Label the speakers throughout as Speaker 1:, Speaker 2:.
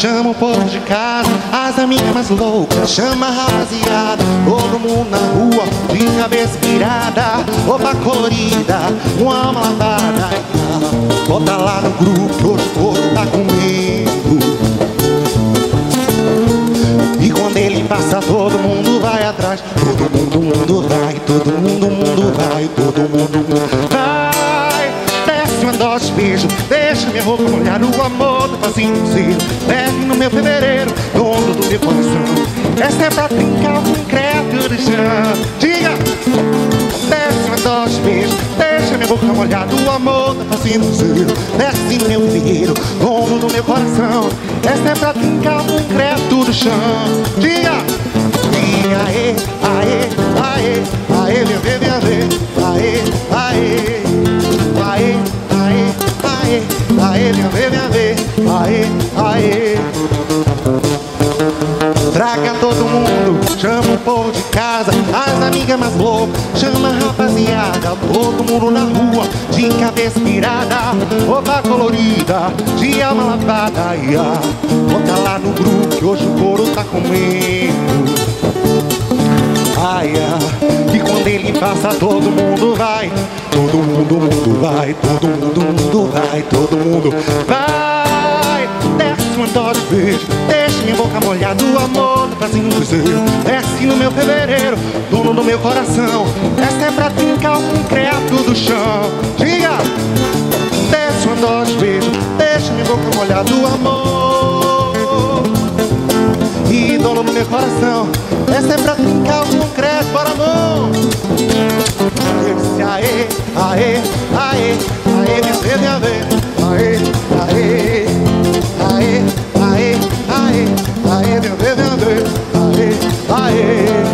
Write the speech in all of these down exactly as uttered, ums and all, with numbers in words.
Speaker 1: chama o povo de casa, as amigas mais loucas, chama a rapaziada, todo mundo na rua, de cabeça virada, roupa colorida, uma alma lavada. Bota lá no grupo que hoje o povo tá comendo. E quando ele passa, todo mundo vai atrás. Todo mundo, mundo vai, todo mundo, mundo vai, todo mundo vai. Desce uma dose de beijo, deixa minha roupa molhada. O amor tá fazendo zero, leve no meu fevereiro, dono do meu coração. Essa é pra trincar o concreto do chão. Diga! Desce uma dose de beijo, deixa minha boca molhada. O amor tá fazendo zero, desce no meu fevereiro, dono do meu coração. Essa é pra trincar o concreto do chão. Diga! E aê, aê, aê, aê, vem ver, vem ver. Aê, aê, aê, aê, aê, aê, vem ver, vem ver. Aê, aê. Traga todo mundo, chama o povo de casa, as amigas mais loucas, chama a rapaziada, todo mundo na rua, de cabeça virada, roupa colorida, de alma lavada. Ia. Bota lá no grupo que hoje o couro tá comendo. Ai, ai, e quando ele passa, todo mundo vai, todo mundo, mundo vai, todo mundo, mundo vai, todo mundo vai. Desce uma dose de beijo, deixa minha boca molhada. O amor tá fazendo cruzeiro, desce no meu fevereiro, dono do meu coração. Essa é pra trincar o concreto do chão. Diga! Desce uma dose de beijo, deixa minha boca molhada. O amor e dono do meu coração. Essa é pra trincar o concreto, bora amor. Eu disse aê, aê, aê, aê, minha vez, minha vez. Aê, aê, aê, aê, aê, aê, minha vez, minha vez. Aê, aê.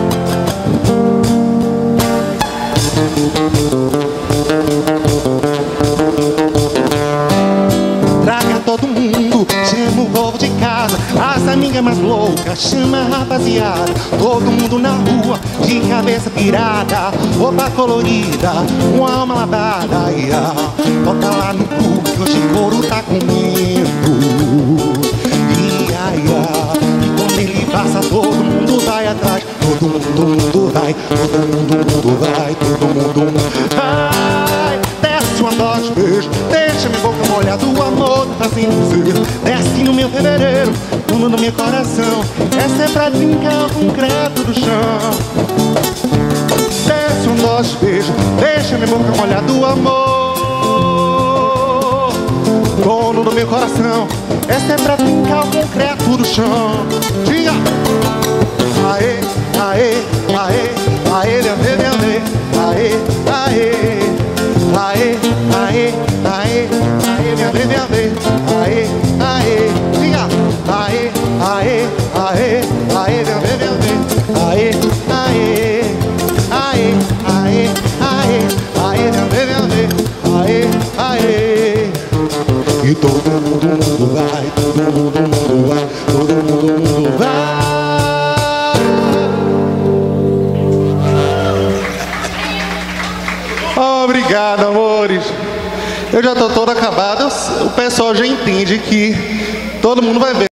Speaker 1: Traga todo mundo, chama o povo de casa, as amigas mais loucas, chama a rapaziada, todo mundo na rua, de cabeça virada, roupa colorida, uma alma lavada. Ia. Bota lá no grupo que hoje o couro tá comendo. Ia, ia. E quando ele passa, todo mundo vai atrás, todo mundo, mundo vai, todo mundo, mundo vai, todo mundo vai. Desce uma dose de beijo, deixa minha boca molhada. O amor tá fazendo zero, desce no meu fevereiro, dono do meu coração. Essa é pra trincar o concreto do chão. Desce uma dose de beijo, deixa minha boca molhada. O amor, dono do meu coração. Essa é pra trincar o concreto do chão. Diga! Aê, aê, aê, aê, minha vez, minha vez. Aê, aê. Aê, aê, aê, aê, minha vez, minha vez. Aê, aê, diga! Aê, aê, aê, aê, minha vez, minha vez. Aê, aê, aê, aê, aê, aê, minha vez, minha vez. Aê, aê. E todo mundo, mundo vai, todo mundo, mundo vai, todo mundo, mundo vai. Obrigado, amores. Eu já tô todo acabado. O pessoal já entende que todo mundo vai ver.